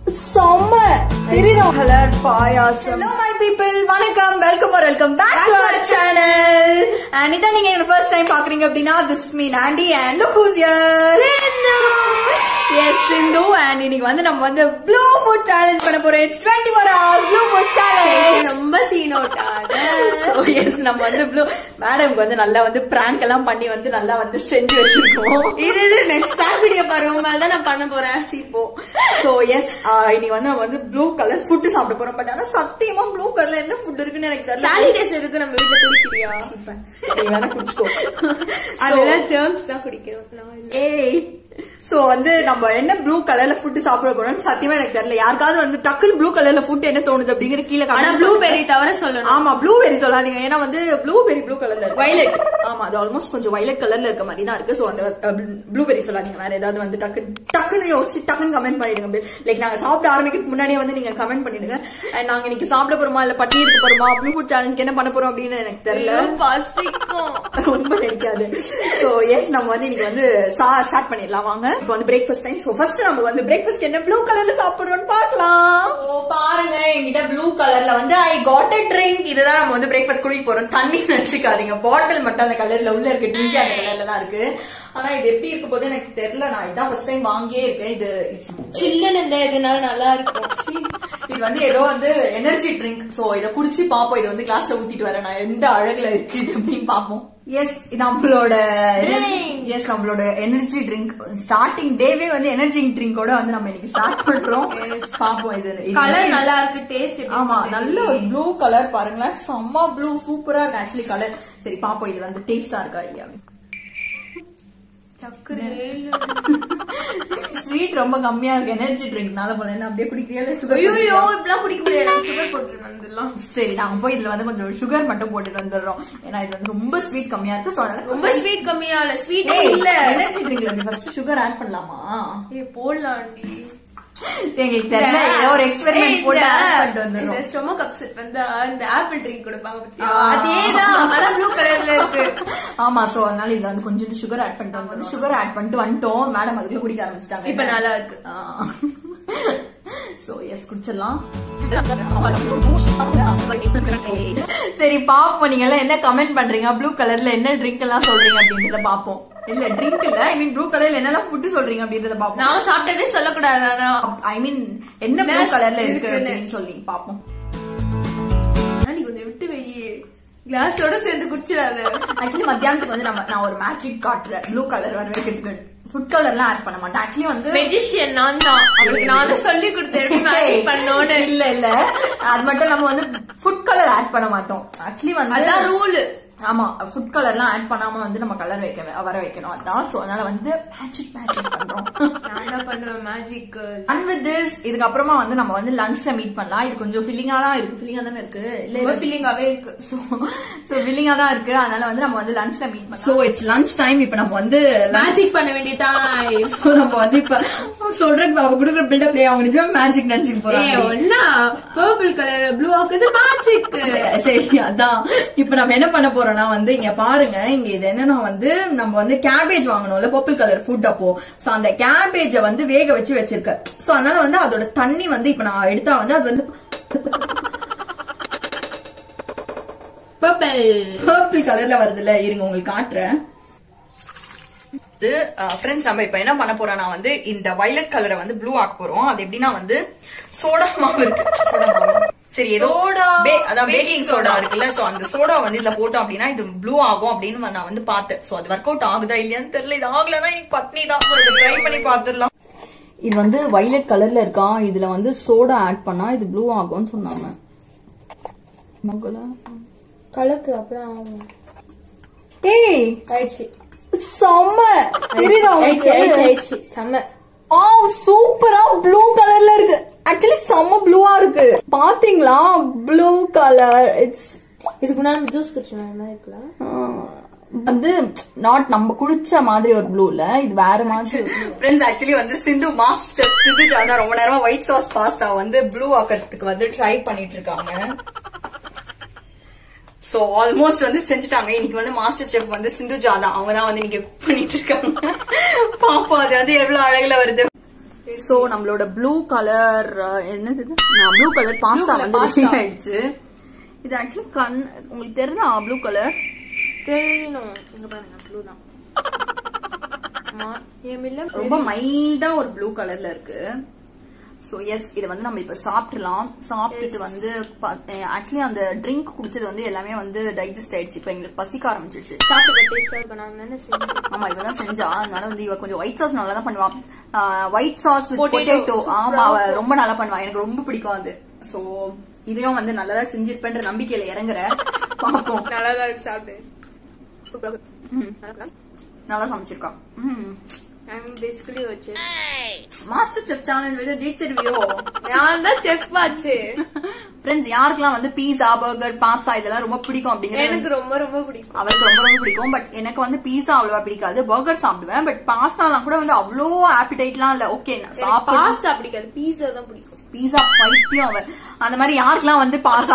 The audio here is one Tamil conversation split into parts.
Summer. Color payasam. Hello my people. Vanakkam. Welcome back to our channel. And if you are first time watching, this is me Nandi and look who's here. Yes, Sindhu. And we are doing the Blue Food Challenge. It's 24 hours Blue Food Challenge. So yes, we are doing Blue. Madam, we are doing prank. We next prank video. So yes, we are doing blue color food. But I don't blue color food. Sanitizer is going to be So, we blue color food is blue color food blueberry blueberry blue color violet almost violet color so blueberry comment comment and blue food challenge so yes start breakfast time. So first breakfast blue color blue color I got a drink. This is breakfast bottle color drink ஆனா இது எப்படி இருக்க போதே எனக்கு தெரியல. நான் இதான் ஃபர்ஸ்ட் டைம் வாங்கியே இருக்கேன். இது சில்லுன்னு இதனால நல்லா இருக்கும். இது ஏதோ எனர்ஜி ட்ரிங்க். சோ இத குடிச்சு பாப்போம். இது கிளாஸ்ல ஊத்திட்டு வரேன். நான் எந்த அழகுல இருக்கு இது அப்படின்னு பாப்போம். எஸ் நம்மளோட எனர்ஜி ட்ரிங்க் ஸ்டார்டிங் டேவே எனர்ஜி ட்ரிங்கோட நம்ம இன்னைக்கு ஸ்டார்ட் பண்றோம். பாப்போம் இது கலர் நல்லா இருக்கு. டேஸ்ட் ஆமா நல்ல ஒரு ப்ளூ கலர் பாருங்களேன். செம்ம ப்ளூ சூப்பரா இருக்கு ஆக்சுவலி கலர். சரி பாப்போம் இது டேஸ்டா இருக்கா இல்லையா. ஸ்வீட் ரொம்ப கம்மியா இருக்கு எனர்ஜி ட்ரிங்க்னால போல என்ன அப்படியே குடிக்கறியா சுகர் ஐயோ இப்பலாம் குடிக்க முடியாது சுகர் போட்டு வந்துடலாம். சரி நாங்க போய் இதுல கொஞ்சம் சுகர் மட்டும் போட்டுட்டு வந்துடுறோம். ஏன்னா இது ரொம்ப ஸ்வீட் கம்மியா இருக்கு. சோ அதனால ரொம்ப ஸ்வீட் கம்மியா இல்ல ஸ்வீட் இல்ல எனர்ஜி ட்ரிங்க்ல ஃபர்ஸ்ட் சுகர் ஆட் பண்ணலாமா? போடலாம்டி எங்களுக்கு தெரியல. ஏதோ ஒரு எக்ஸ்பெரிமென்ட் போட்டு ஆட் பண்ணிட்டு வந்துறோம். இந்த ஸ்டொமக் அப்செட் இந்த ஆப்பிள் ட்ரிங்க் கொடுப்பாங்க பத்தியா அதேதான் ஆனா ப்ளூ கலர்ல இருக்கு. ஆமா சோ அதனால இதுல கொஞ்சம் சுகர் ஆட் பண்ணிட்டு வந்து சுகர் ஆட் பண்ணிட்டு வந்துட்டோம். மேடம் அதுக்குள்ள குடிக்க ஆரம்பிச்சிட்டாங்க. இப்ப நல்லா இருக்கு. சோ எஸ் குடிச்சிடலாம். சரி பாப்போம் நீங்க எல்லாம் என்ன கமெண்ட் பண்றீங்க. ப்ளூ கலர்ல என்ன ட்ரிங்க் எல்லாம் சொல்றீங்க அப்படின்றத பாப்போம். இல்ல ட்ரிங்க் இல்ல ஐ மீன் ப்ளூ கலர்ல என்னெல்லாம் ஃபுட் சொல்றீங்க அப்படின்றத பாப்போம். நான் சாப்பிட்டதே சொல்லக்கூடாது. ஐ மீன் என்ன ப்ளூ கலர்ல இருக்கு அப்படின்னு சொல்லி பாப்போம். நீ கொஞ்சம் விட்டு வெயி கிளாஸோட சேர்ந்து குடிச்சிடாத. ஆக்சுவலி மத்தியானத்துக்கு நான் ஒரு மேஜிக் காட்டுறேன். ப்ளூ கலர் வர வைக்கிறதுக்கு ஃபுட் கலர்லாம் ஆட் பண்ண மாட்டேன். ஆக்சுவலி மெஜிஷியன் நான் தான். அவளுக்கு நானும் சொல்லி கொடுத்தேன் மேஜிக் பண்ணோன்னு. இல்ல அது மட்டும் நம்ம ஃபுட் கலர் ஆட் பண்ண மாட்டோம். ஆக்சுவலி அதான் ரூல். ஆமா ஃபுட் கலர்லாம் ஆட் பண்ணாம நம்ம கலர் வர வைக்கணும். அதான் சோ அதனால மேஜிக் பண்றோம். நான் தான் பண்ணுவேன் மேஜிக். அண்ட் வித் திஸ் இதுக்கு அப்புறமா நம்ம லஞ்ச்ல மீட் பண்ணலாம். இது கொஞ்சம் ஃபில்லிங்கா தான் இருக்கு. ஃபில்லிங்கா தானே இருக்கு. இல்ல ஃபில்லிங்காவே இருக்கு. சோ ஃபில்லிங்கா தான் இருக்கு. அதனால நம்ம லஞ்ச்ல மீட் பண்ணலாம். So it's lunch time. இப்ப நம்ம மேஜிக் பண்ண வேண்டிய டைம். சோ நம்ம இப்ப சொல்றேன் பாபா குடுக்குற பில்டப்ல அவங்க நிஜமா மேஜிக் நினைச்சிட்டு போறாங்க. ஒண்ணா பர்பிள் கலர் ப்ளூ ஆக்குது மேஜிக். சரி அதான் இப்ப நம்ம என்ன பண்ண போறோம். இங்க பாருங்க இங்க இது என்னன்னா நம்ம கேபேஜ் வாங்கணும்ல பர்பிள் கலர் ஃபுட். அப்போ சோ அந்த கேபேஜ வேக வச்சு வச்சிருக்க. சோ அதனால அதோட தண்ணி இப்ப நான் எடுத்தா அது பர்பிள் கலர்ல வருதுல்ல. இருங்க உங்களுக்கு காட்டுறேன். ஃப்ரெண்ட்ஸ் நம்ம இப்ப என்ன பண்ண போறோம்னா இந்த வயலட் கலரை ப்ளூ ஆக்க போறோம். அது எப்படின்னா சோடா மாவு இருக்கு. சோடா மாவு சரி ஏதோ அதான் பேக்கிங் சோடா இருக்குல்ல. சோ அந்த சோடா இதுல போட்டோம் அப்படின்னா இது ப்ளூ ஆகும் அப்படின்னு நான் பார்த்தேன். சோ அது ஒர்க் அவுட் ஆகுதா இல்லையான்னு தெரியல. இது ஆகலன்னா இன்னைக்கு பட்னி தான். சோ இதை ட்ரை பண்ணி பாத்துடலாம். இது வயலட் கலர்ல இருக்கா. இதுல சோடா ஆட் பண்ணா இது ப்ளூ ஆகும்னு சொன்னாங்க. கலக்கு அப்பதான் ஆகும். ஏய் ஆயிடுச்சு. செம்ம தெரியுதா செம்ம சூப்பரா ப்ளூ கலர்ல இருக்கு. ஆக்சுவலி செம்ம ப்ளூவா இருக்கு. பாத்தீங்களா ப்ளூ கலர். இட்ஸ் இதுக்கு நான் ஜூஸ் குடிச்சேன் இருக்குல்ல. நாட் நம்ம குடிச்ச மாதிரி ஒரு ப்ளூ இல்ல. இது வேற மாதிரி. Friends actually Sindhu master chef Sindhu Jana ரொம்ப நேரமா ஒயிட் சாஸ் பாஸ்தா ப்ளூ ஆக்கிறதுக்கு ட்ரை பண்ணிட்டு இருக்காங்க. சோ ஆல்மோஸ்ட் செஞ்சுட்டாங்க. இன்னைக்கு மாஸ்டர் செஃப் சிந்துஜா தான். அவங்க தான் இன்னைக்கு குக் பண்ணிட்டு இருக்காங்க. பாப்போம் அது எவ்வளவு அழகுல வருது. சோ நம்மளோட ப்ளூ கலர் என்னது ப்ளூ கலர் பாஸ்தா வந்து ரெடி ஆயிடுச்சு. இது ஆக்சுவலி உங்களுக்கு தெரியுதா ப்ளூ கலர்? தெரியணும். இங்க பாருங்க ப்ளூ தான். ரொம்ப மைல்டா ஒரு ப்ளூ கலர்ல இருக்கு. சோ எஸ் இத வந்து நம்ம இப்ப சாப்பிடலாம். சாப்பிட்டுட்டு வந்து ஆக்சுவலி அந்த ட்ரிங்க் குடிச்சது வந்து எல்லாமே வந்து டைஜஸ்ட் ஆயிடுச்சு. இப்ப எங்களுக்கு பசிக்க ஆரம்பிச்சிருச்சு. சாப்பிட்டு டேஸ்டா இருக்கும். நான் தானே செஞ்சேன். ஆமா இவதான் செஞ்சா. அதனால வந்து இவ கொஞ்சம் ஒயிட் சாஸ் நல்லா தான் பண்ணுவான். White sauce with potato. ஆமா அவ ரொம்ப நல்லா பண்ணுவா. எனக்கு ரொம்ப பிடிக்கும் அது. சோ இதையும் வந்து நல்லதா செஞ்சிருப்பேன்ற நம்பிக்கையில இறங்குற பாப்போம். நல்லாதான் இருக்கு. சாப்பிட்டு நல்லா சமைச்சிருக்கா. பேசிக்கலி வச்சு மாஸ்டர் செஃப் சேனல் விட ஜெயிச்சிருவியோ? நான் தான் செஃப் ஆச்சு. ஃப்ரெண்ட்ஸ் யாருக்கெல்லாம் வந்து பீஸா பர்கர் பாஸ்தா இதெல்லாம் ரொம்ப பிடிக்கும் அப்படிங்கிறது எனக்கு ரொம்ப ரொம்ப பிடிக்கும். அவருக்கு ரொம்ப ரொம்ப பிடிக்கும். பட் எனக்கு வந்து பீஸா அவ்வளவா பிடிக்காது. பர்கர் சாப்பிடுவேன். பட் பாஸ்தாலாம் கூட வந்து அவ்வளோ ஆப்பிடைட்லாம் இல்ல. ஓகே பாஸ்தா பிடிக்காது. பீஸா தான் பிடிக்கும். பீஸா பைத்தியம் அவன். அந்த மாதிரி யாருக்கெல்லாம் வந்து பாஸ்தா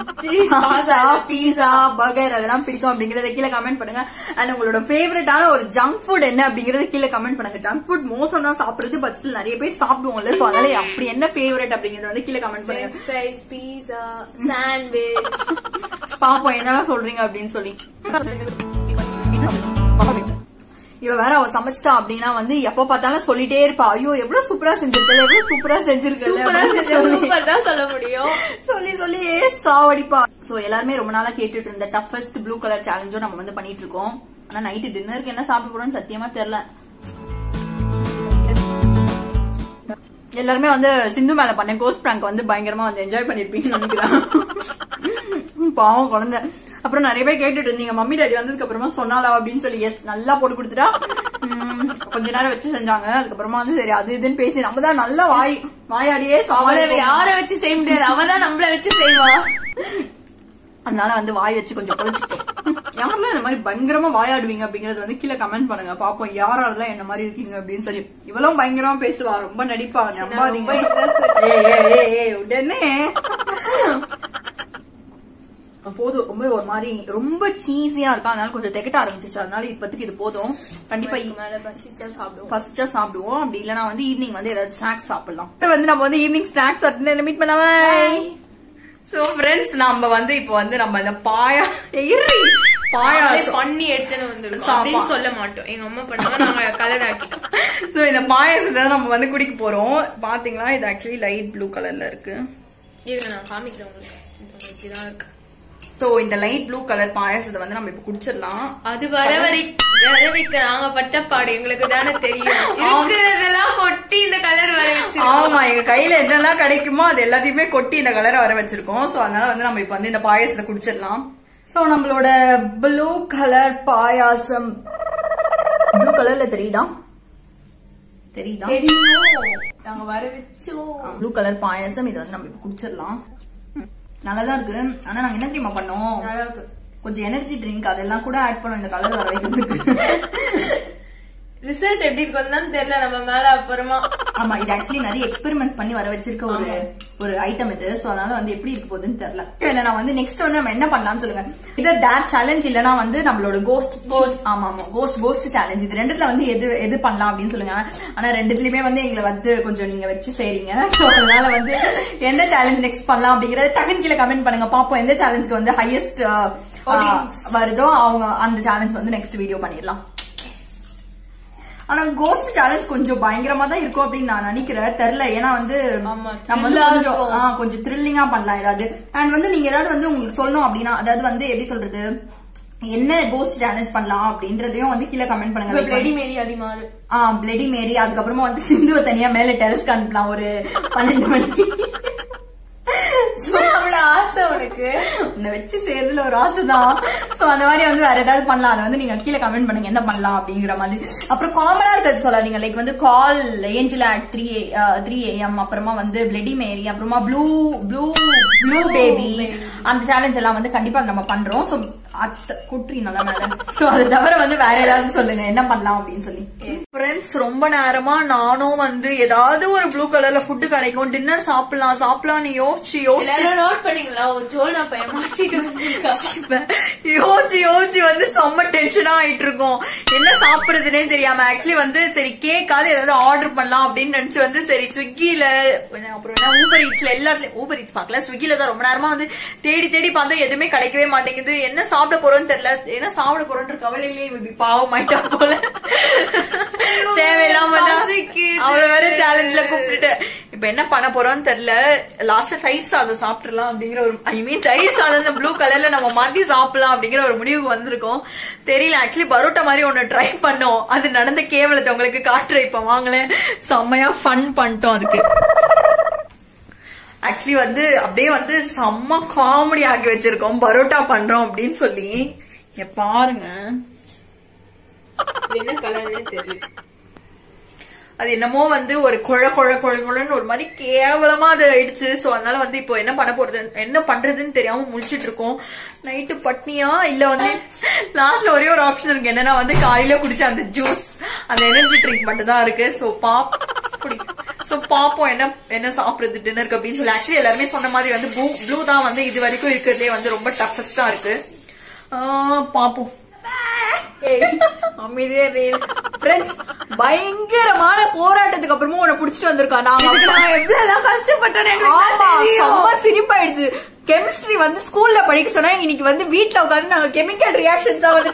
பீஸா பர்கர் அதெல்லாம் பிடிக்கும் அப்படிங்கறத கீழே கமெண்ட் பண்ணுங்க. அண்ட் உங்களோட ஃபேவரட்டான ஒரு ஜங்க் ஃபுட் என்ன அப்படிங்கறத கீழே கமெண்ட் பண்ணுங்க. ஜங்க் ஃபுட் மோசம் தான் சாப்பிடுறது. பட் ஸ்டில் நிறைய பேர் சாப்பிடுவோம்ல. சோ அதனால அப்படி என்ன ஃபேவரட் அப்படிங்கறத வந்து கீழே கமெண்ட் பண்ணுங்க. ஃப்ரைஸ், பீஸா, சாண்ட்விச் பாப்போம் என்னெல்லாம் சொல்றீங்க அப்படின்னு சொல்லி. இவ வேற அவ சமைச்சிட்டா அப்படின்னா வந்து எப்ப பார்த்தாலும் சொல்லிட்டே இருப்பா, ஐயோ எவ்வளவு சூப்பரா செஞ்சிருக்கல, எவ்வளவு சூப்பரா செஞ்சிருக்கல சொல்ல முடியும். சொல்லி சொல்லி சாவடிப்பா. சோ எல்லாருமே ரொம்ப நாளா கேட்டுட்டு இருந்த டஃபஸ்ட் ப்ளூ கலர் சேலஞ்சும் நம்ம வந்து பண்ணிட்டு இருக்கோம். ஆனா நைட்டு டின்னருக்கு என்ன சாப்பிட போறோம்னு சத்தியமா தெரியல. எல்லாருமே வந்து சிந்து மேல பண்ண கோஸ்ட் பிராங்க் வந்து பயங்கரமா வந்து என்ஜாய் பண்ணிருப்பீங்கன்னு நினைக்கிறேன். பாவம் குழந்தை. அப்புறம் நிறைய பேர் கேட்டுட்டு இருந்தீங்க மம்மி டாடி வந்ததுக்கு அப்புறமா சொன்னாலா அப்படின்னு சொல்லி. எஸ் நல்லா போட்டு கொடுத்துட்டா. கொஞ்ச நேரம் வச்சு செஞ்சாங்க. அதுக்கப்புறமா வந்து சரி அது இதுன்னு பேசி நம்ம தான் நல்லா வாயாடியே யார வச்சு செய்ய முடியாது. அவதான் நம்மள வச்சு செய்வா. அதனால வந்து வாய் வச்சு கொஞ்சம் பொழிச்சுட்டோம். யாரெல்லாம் இந்த மாதிரி பயங்கரமா வாயாடுவீங்க அப்படிங்கறது வந்து கீழே கமெண்ட் பண்ணுங்க. பாப்போம் யாரெல்லாம் என்ன மாதிரி இருக்கீங்க அப்படின்னு சொல்லி. இவளும் பயங்கரமா பேசுவா, ரொம்ப நடிப்பா, நம்பாதீங்க. உடனே போதும். ரொம்ப ஒரு மாதிரி ரொம்ப சீஸியா இருக்கா. அதனால கொஞ்சம் திகட்ட ஆரம்பிச்சிச்சு. அதனால இப்போதைக்கு இது போதும். கண்டிப்பா பசிச்சா சாப்பிடுவோம். அப்படி இல்லன்னா வந்து ஈவினிங் வந்து ஏதாவது ஸ்நாக்ஸ் சாப்பிடலாம். வந்து நம்ம வந்து ஈவினிங் ஸ்நாக்ஸ் மீட் பண்ணாம. சோ ஃப்ரெண்ட்ஸ் நம்ம வந்து இப்போ வந்து நம்ம இந்த பாயாசம் பண்ணி எடுத்துன்னு வந்துருக்கோம் சொல்ல மாட்டோம். எங்க அம்மா பண்ணாங்க, நாங்க கலர் ஆக்கிட்டோம். சோ இந்த பாயாசத்தை நம்ம வந்து குடிக்க போறோம். பாத்தீங்களா இது ஆக்சுவலி லைட் ப்ளூ கலர்ல இருக்கு. இருங்க நான் காமிக்கிறேன் உங்களுக்கு. இப்படிதான் இருக்கு. சோ இந்த லைட் ப்ளூ கலர் பாயாசத்தை வந்து நம்ம இப்ப குடிச்சிடலாம். அது வர வைக்க நாங்க பட்ட பாடு எங்களுக்கு தானே தெரியும். இருக்கிறதெல்லாம் கொட்டி இந்த கலர் வர வச்சு. ஆமா எங்க கையில என்னெல்லாம் கிடைக்குமோ அது எல்லாத்தையுமே கொட்டி இந்த கலரை வர வச்சிருக்கோம். சோ அதனால வந்து நம்ம இப்ப வந்து இந்த பாயாசத்தை குடிச்சிடலாம். சோ நம்மளோட ப்ளூ கலர் பாயாசம் ப்ளூ கலர்ல தெரியுதா? நாங்க வர வச்சோம். ப்ளூ கலர் பாயாசம். இதை வந்து நம்ம இப்ப குடிச்சிடலாம். நல்லாதான் இருக்கு. ஆனா நாங்க என்ன தெரியுமா பண்ணோம், கொஞ்சம் எனர்ஜி ட்ரிங்க் அதெல்லாம் கூட ஆட் பண்ணோம் இந்த கலர் வர வைக்கிறதுக்கு. ரிசல்ட் எப்படி இருக்குன்னு தெரியல நம்ம மேல அப்புறமா. ஆமா இது ஆக்சுவலி நிறைய எக்ஸ்பெரிமெண்ட் பண்ணி வர வச்சிருக்க ஒரு ஐட்டம் இது. சோ அதனால வந்து எப்படி இருக்க போகுதுன்னு தெரியல. நான் வந்து நெக்ஸ்ட் வந்து நம்ம என்ன பண்ணலாம்னு சொல்லுங்க. இது டேர் சேலஞ்ச் இல்லனா வந்து நம்மளோட கோஸ்ட் சேலஞ்ச். இது ரெண்டுத்துல வந்து எது பண்ணலாம் அப்படின்னு சொல்லுங்க. ஆனா ரெண்டுத்துலயுமே வந்து எங்களை வந்து கொஞ்சம் நீங்க வச்சு செய்றீங்க. சோ அதனால வந்து எந்த சேலஞ்ச் நெக்ஸ்ட் பண்ணலாம் அப்படிங்கறது டக்குன்னு கீழே கமெண்ட் பண்ணுங்க. பாப்போம் எந்த சேலஞ்சுக்கு வந்து ஹையஸ்ட் வருதோ அவங்க அந்த சேலஞ்ச் வந்து நெக்ஸ்ட் வீடியோ பண்ணிடலாம். ஆனா கோஸ்ட் சேலஞ்ச் கொஞ்சம் பயங்கரமா தான் இருக்கும் அப்படின்னு நான் நினைக்கிறேன். தெரியல ஏன்னா வந்து நம்ம வந்து கொஞ்சம் த்ரில்லிங்கா பண்ணலாம் ஏதாவது. அண்ட் வந்து நீங்க ஏதாவது வந்து உங்களுக்கு சொல்லணும் அப்படின்னா, அதாவது வந்து எப்படி சொல்றது, என்ன கோஸ்ட் சேலஞ்ச் பண்ணலாம் அப்படின்றதையும் வந்து கீழே கமெண்ட் பண்ணுங்க. பிளடி மேரி அதிமாறு. Bloody Mary. அதுக்கப்புறமா வந்து சிந்துவை தனியா மேல டெரஸ்க்கு அனுப்பலாம் ஒரு 12 மணிக்கு. அவ்வளவு ஆசை உனக்கு. உன்னை வச்சு சேர்றதுல ஒரு ஆசைதான். சோ அந்த மாதிரி வந்து வேற ஏதாவது பண்ணலாம். அதை வந்து நீங்க கீழே கமெண்ட் பண்ணுங்க என்ன பண்ணலாம் அப்படிங்கிற மாதிரி. அப்புறம் காமனா இருக்கிறது சொல்லாதீங்க. லைக் வந்து கால் ஏஞ்சல் at 3 AM, அப்புறமா வந்து பிளடி மேரி, அப்புறமா ப்ளூ பேபி, அந்த சேலஞ்ச் எல்லாம் வந்து கண்டிப்பா நம்ம பண்றோம். சோ குட்ரி நல்லா மேல. சோ அது தவிர வந்து வேற ஏதாவது சொல்லுங்க என்ன பண்ணலாம் அப்படின்னு சொல்லி. ஃப்ரெண்ட்ஸ் ரொம்ப நேரமா நானும் வந்து ஏதாவது ஒரு ப்ளூ கலர்ல ஃபுட் கிடைக்கும் டின்னர் சாப்பிடலாம்னு யோசிச்சு நோட் பண்ணீங்களா ஒரு ஜோனா பையன் மாட்டிட்டு யோசிச்சு வந்து செம்ம டென்ஷனா ஆயிட்டு இருக்கோம். என்ன சாப்பிடுறதுன்னே தெரியாம ஆக்சுவலி வந்து சரி கேக்காவது ஏதாவது ஆர்டர் பண்ணலாம் அப்படின்னு நினைச்சு வந்து சரி ஸ்விக்கில அப்புறம் என்ன ஊபர் ஈட்ஸ்ல எல்லாத்துலயும் ஊபர் ஈட்ஸ் பாக்கல ஸ்விக்கில தான் ரொம்ப நேரமா வந்து தேடி பார்த்தா எதுவுமே கிடைக்கவே மாட்டேங்குது. என்ன சாப்பிட போறோம்னு தெரியல. என்ன சாப்பிட போறோன்ற கவலையிலேயே இப்படி பாவம் ஆயிட்டா போல. தேவையில்லாம அவளை வேற சேலஞ்ச்ல கூப்பிட்டுட்டு இப்ப என்ன பண்ண போறோம்னு தெரியல. லாஸ்ட் தயிர் சாதம் சாப்பிடலாம் அப்படிங்கிற ஒரு தயிர் சாதம் ப்ளூ கலர்ல நம்ம மாத்தி சாப்பிடலாம் அப்படிங்கிற ஒரு முடிவுக்கு வந்திருக்கோம். தெரியல ஆக்சுவலி பரோட்டா மாதிரி ஒண்ணு ட்ரை பண்ணோம். அது நடந்த கேவலத்தை உங்களுக்கு காட்டுறேன். இப்ப வாங்கலேன் செம்மையா ஃபன் பண்ணிட்டோம். அதுக்கு ஆக்சுவலி வந்து அப்படியே வந்து செம்ம காமெடி ஆக்கி வச்சிருக்கோம் பரோட்டா பண்றோம் அப்படின்னு சொல்லி. பாருங்க என்ன கலர்னே தெரியல. அது என்னமோ வந்து ஒரு குழன்னு ஒரு மாதிரி கேவலமா அது ஆயிடுச்சு. சோ அதனால வந்து இப்போ என்ன பண்றதுன்னு தெரியாம முழிச்சிட்டு இருக்கோம். நைட்டு பட்னியா இல்ல வந்து லாஸ்ட்ல ஒரே ஒரு ஆப்ஷன் இருக்கு. என்னன்னா வந்து காலையில குடிச்ச அந்த ஜூஸ் அந்த எனர்ஜி ட்ரிங்க் மட்டும் தான் இருக்கு. சோ பாப்போம் என்ன சாப்பிடுறது டின்னருக்கு அப்படின்னு சொல்லி. ஆக்சுவலி எல்லாருமே சொன்ன மாதிரி வந்து ப்ளூ தான் வந்து இது வரைக்கும் இருக்கிறதுலே வந்து ரொம்ப டஃபஸ்டா இருக்கு. பாப்போம். பயங்கரமான போராட்டத்துக்கு அப்புறமும் உன்னை புடிச்சிட்டு வந்திருக்கோம். நான் எவ்வளவு கஷ்டப்பட்டேன். சிரிப்பாயிடுச்சு. கெமிஸ்ட்ரி வந்து ஸ்கூல்ல படிக்க சொன்னா இன்னைக்கு வந்து வீட்டுல உட்காந்து நாங்க கெமிக்கல் ரியாக்ஷன்ஸா வந்து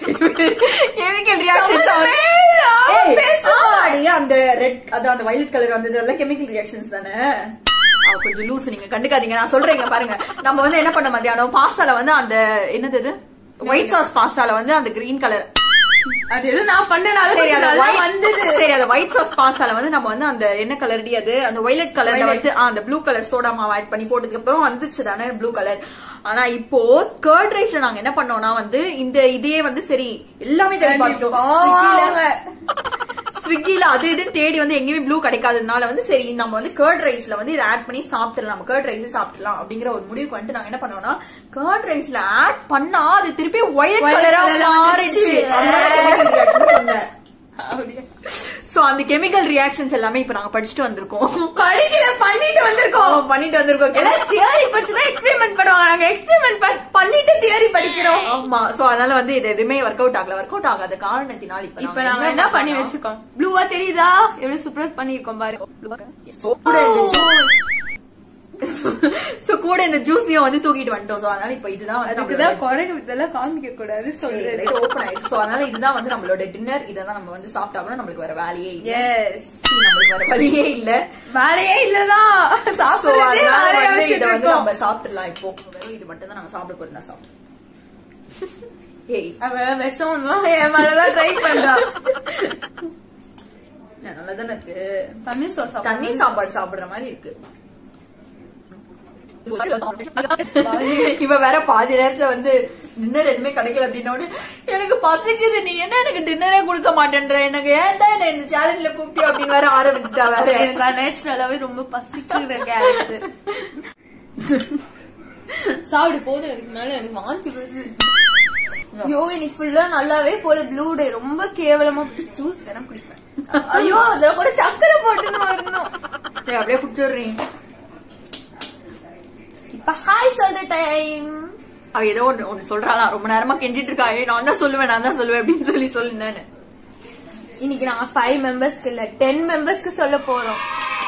அந்த ரெட் அந்த வயலட் கலர் வந்தது கெமிக்கல் ரியாக்ஷன்ஸ் தானே. கொஞ்சம் லூஸ் நீங்க கண்டுக்காதீங்க. நான் சொல்றேங்க பாருங்க. நம்ம வந்து என்ன பண்ண மத்தியானம் பாஸ்தால வந்து அந்த என்னது ஒயிட் சாஸ் பாஸ்தால வந்து அந்த கிரீன் கலர் அது எதுவும் நான் பண்ணனால சரி அந்த ஒயிட் சாஸ் பாஸ்தால வந்து நம்ம வந்து அந்த என்ன கலர்டி அது அந்த வயலட் கலர்ல வந்து அந்த ப்ளூ கலர் சோடா மாவு ஆட் பண்ணி போட்டதுக்கு அப்புறம் வந்துச்சு தானே ப்ளூ கலர். ஆனா இப்போ கர்ட் ரைஸ்ல நாங்க என்ன பண்ணோம்னா வந்து இந்த இதையே வந்து சரி எல்லாமே தேடி பார்த்துட்டோம். ஸ்விக்கில அது இதுன்னு தேடி வந்து எங்கேயுமே ப்ளூ கிடைக்காததுனால வந்து சரி நம்ம வந்து கர்ட் ரைஸ்ல வந்து இதை ஆட் பண்ணி சாப்பிடலாம். நம்ம கர்ட் ரைஸ் சாப்பிடலாம் அப்படிங்கிற ஒரு முடிவுக்கு வந்துட்டு நாங்க என்ன பண்ணோம்னா கர்ட் ரைஸ்ல ஆட் பண்ணா அது திருப்பி ஒயிட் கலரா மாறிடுச்சு. சோ அந்த கெமிக்கல் ரியாக்ஷன்ஸ் எல்லாமே இப்ப நாங்க படிச்சுட்டு வந்திருக்கோம். பண்ணிட்டு வந்திருக்கோம். தியரி படிச்சுதான் எக்ஸ்பெரிமெண்ட் பண்ணுவாங்க. நாங்க எக்ஸ்பெரிமெண்ட் பண்ணிட்டு தியரி படிக்கிறோம். ஆமா. சோ அதனால வந்து இது எதுவுமே ஒர்க் அவுட் ஆகாத காரணத்தினால் இப்ப நாங்க என்ன பண்ணி வச்சிருக்கோம். ப்ளூவா தெரியுதா எவ்வளவு சூப்பரா பண்ணிருக்கோம் பாரு. சோ கூட இந்த ஜூஸையும் வந்து தூக்கிட்டு வந்துட்டோம். சோ அதனால இப்ப இதுதான் குறைங்க இதெல்லாம் காமிக்க கூடாது சொல்றது ஓபன் ஆயிடுச்சு. சோ அதனால இதுதான் வந்து நம்மளோட டின்னர். இதான் நம்ம வந்து சாப்பிட்டோம்னா நம்மளுக்கு வேற வேலையே இல்ல. நம்மளுக்கு வேற வேலையே இல்லதான் இதை வந்து நம்ம சாப்பிடலாம். இப்போ வெறும் இது மட்டும் தான் நாங்க சாப்பிட போறோம். நான் சாப்பிடுறேன். விஷம் என் மேலதான் ட்ரை பண்றான். நல்லதானே இருக்கு. தண்ணி சாப்பாடு சாப்பிடுற மாதிரி இருக்கு. இவ வேற பாதி நேரத்துல வந்து டின்னர் எதுவுமே கிடைக்கல அப்படின்னோட எனக்கு பசிக்குது நீ என்ன எனக்கு டின்னரே கொடுக்க மாட்டேன்ற எனக்கு ஏன் தான் என்ன இந்த சேலஞ்சில கூப்பிட்டு அப்படின்னு வேற ஆரம்பிச்சுட்டா. வேற எனக்கு நேச்சுரலாவே ரொம்ப பசிக்குது கேரட் சாப்பிடு போதும். இதுக்கு மேல எனக்கு வாந்தி வருது. ஐயோ இன்னைக்கு ஃபுல்லா நல்லாவே போல ப்ளூ டே ரொம்ப கேவலமா ஜூஸ் வேணா குடிப்பேன். ஐயோ அதுல கூட சக்கரை போட்டுன்னு வரணும். அப்படியே குடிச்சிடுறீங்க. இப்ப ஹாய் சொல்ற டைம். அவ ஏதோ ஒண்ணு சொல்றாளா ரொம்ப நேரமா கெஞ்சிட்டு இருக்கா. நான் தான் சொல்லுவேன் அப்படின்னு சொல்லு. நானு இன்னைக்கு நாங்க 5 மெம்பர்ஸ்க்கு இல்ல 10 மெம்பர்ஸ்க்கு சொல்ல போறோம்.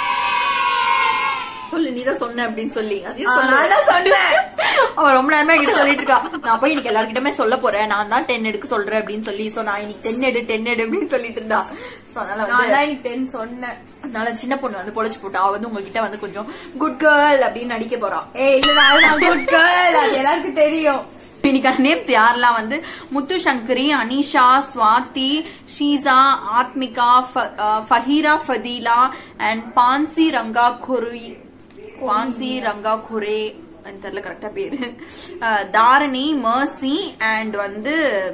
சொல்லு நீதான் சொன்ன அப்படின்னு சொல்லி சொன்னேன். அவ ரொம்ப நேரமா என்கிட்ட சொல்லிட்டு இருக்கா. நான் போய் இன்னைக்கு எல்லாருக்கிட்டமே சொல்ல போறேன். நான் தான் 10 எடுக்க சொல்றேன் அப்படின்னு சொல்லி. சோ நான் இன்னைக்கு 10 எடு அப்படின்னு சொல்லிட்டு இருந்தா. அதனால வந்து 10 சொன்னேன். அதனால சின்ன பொண்ணு வந்து பொழைச்சு போட்டா. அவ வந்து உங்ககிட்ட வந்து கொஞ்சம் குட் கேர்ள் அப்படின்னு நடிக்க போறான். இல்ல குட் கேர்ள் அது எல்லாருக்கும் தெரியும். இன்னைக்கான நேம்ஸ் யாரெல்லாம் வந்து முத்து சங்கரி, அனிஷா, ஸ்வாதி, ஷீசா, ஆத்மிகா, ஃபஹீரா, ஃபதீலா அண்ட் பான்சி ரங்கா குரே தெரியல கரெக்டா பேரு, தாரணி, மர்சி அண்ட் வந்து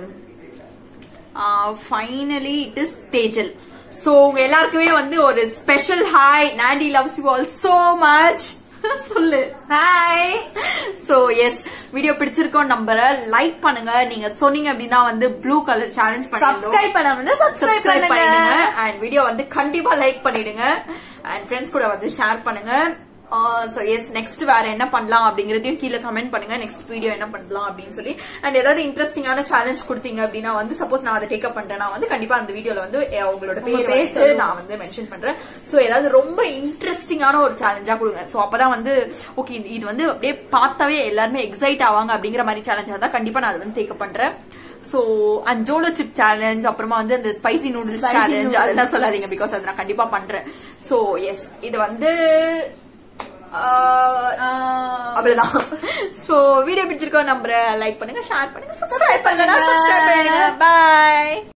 finally it is Tejal. So உங்க எல்லாருக்குமே வந்து ஒரு special hi. Nandi loves you all so much. சொல்லு. ஹாய். சோ எஸ், வீடியோ பிடிச்சிருக்கோம் நம்புற. லைக் பண்ணுங்க. நீங்க சொன்னீங்க அப்படின்னா வந்து ப்ளூ கலர் சேலஞ்ச் பண்ணுங்க. சப்ஸ்கிரைப் பண்ணாம சப்ஸ்கிரைப் பண்ணுங்க. அண்ட் வீடியோ வந்து கண்டிப்பா லைக் பண்ணிடுங்க. அண்ட் ஃப்ரெண்ட்ஸ் கூட வந்து ஷேர் பண்ணுங்க. சோ எஸ், நெக்ஸ்ட் வேற என்ன பண்ணலாம் அப்படிங்கறதையும் கீழே கமெண்ட் பண்ணுங்க. நெக்ஸ்ட் வீடியோ என்ன பண்ணலாம் அப்படின்னு சொல்லி. அண்ட் ஏதாவது இன்ட்ரெஸ்டிங்கான சேலஞ்ச் கொடுத்தீங்க அப்படின்னா வந்து சப்போஸ் நான் அதை டேக்கப் பண்றேன்னா வந்து கண்டிப்பா அந்த வீடியோல வந்து உங்களோட பேர் நான் வந்து மென்ஷன் பண்றேன். சோ ஏதாவது ரொம்ப இன்ட்ரெஸ்டிங்கான ஒரு சேலஞ்சா கொடுங்க. சோ அப்பதான் வந்து ஓகே இது வந்து அப்படியே பார்த்தாவே எல்லாருமே எக்ஸைட் ஆவாங்க அப்படிங்கிற மாதிரி சேலஞ்சா தான் கண்டிப்பா நான் அதை வந்து டேக்கப் பண்றேன். So and Jolo chip challenge, அப்புறமா வந்து அந்த ஸ்பைசி நூடுல்ஸ் சேலஞ்ச் அதெல்லாம் சொல்லாதீங்க, பிகாஸ் அதை நான் கண்டிப்பா பண்றேன். சோ எஸ், இது வந்து அவ்வளவுதான். சோ வீடியோ பிடிச்சிருக்கோம் நம்புற. லைக் பண்ணுங்க, ஷேர் பண்ணுங்க, சப்ஸ்கிரைப் பண்ணுங்க. பாய்.